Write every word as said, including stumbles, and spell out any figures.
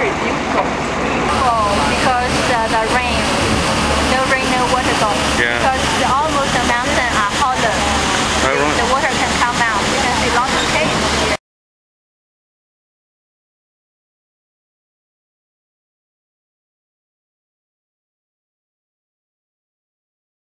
very beautiful. Oh, because uh, the rain, no rain, no water though. Yeah. Because